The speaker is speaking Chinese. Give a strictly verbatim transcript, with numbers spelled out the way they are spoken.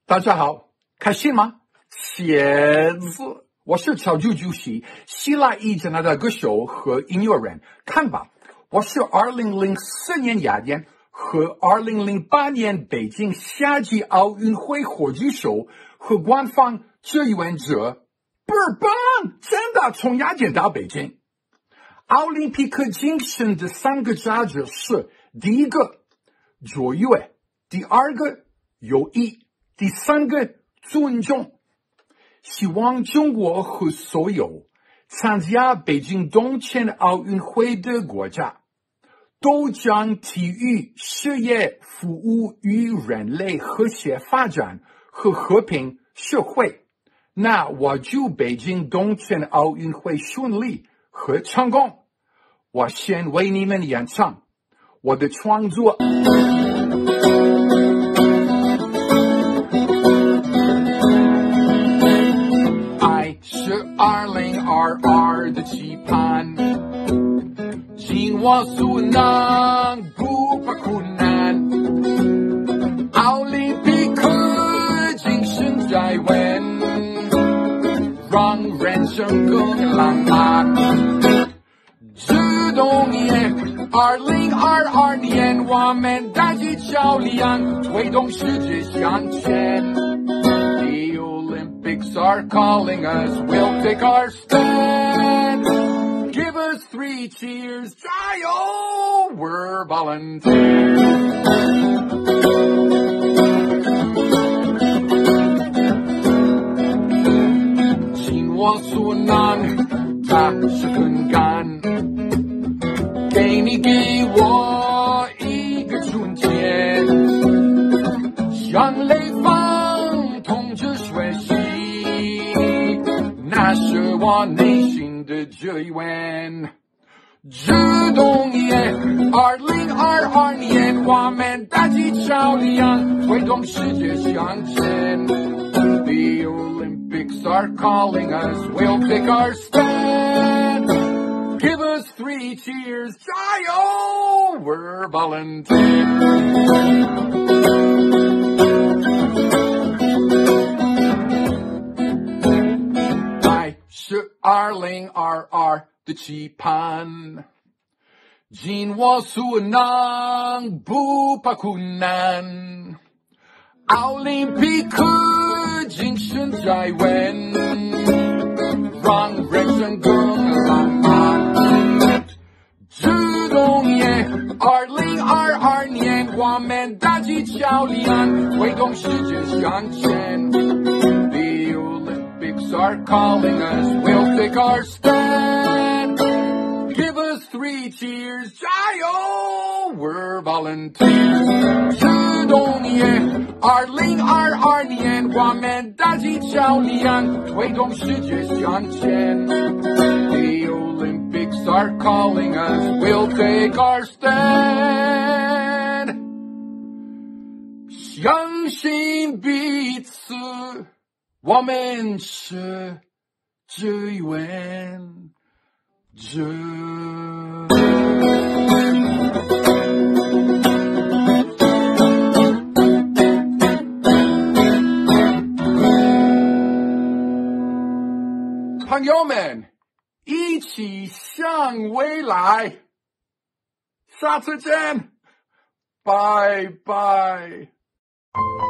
大家好，开心吗？写字，我是乔啾啾西，希腊裔加拿大歌手和音乐人。看吧，我是二零零四年雅典和二零零八年北京夏季奥运会火炬手和官方志愿者，倍儿棒！真的从雅典到北京。奥林匹克精神的三个价值是：第一个卓越，第二个友谊，第三个尊重。希望中国和所有参加北京冬天奥运会的国家都将体育事业服务于人类和谐发展和和平社会。那我祝北京冬天奥运会顺利和成功。我先为你们演唱我的创作。爱是二零二二的期盼，尽我所能，不怕苦难。奥林匹克精神在问，让人生更浪漫。这冬夜二零二二年，我们带起脚力量，推动世界向前。The Olympics are calling us, we'll take our stand. Give us three cheers, 加油 we're volunteers. 尽我所能，踏实肯干。给你给我一个春天，向雷锋同志学习，那是我内心的志愿。这冬夜二零二二年，我们带起脚力量，推动世界向前。The Olympics are calling us, we'll take our stand. Give us three cheers, 加油 we're volunteers. 爱是二零二二的期盼，尽我所能，不怕困难。奥林匹克精神在问，让人生更浪漫。这冬夜二零二二年，我们带起脚力量，推动世界向前。The Olympics are calling us, we'll take our stand. Give us three cheers, 加油 we're volunteers. 这冬夜二零二二年，我们带起脚力量，推动世界向前。The Olympics are calling us, we'll take our stand. 相信彼此，我们是志愿者。朋友们，一起向未来，下次见，拜拜。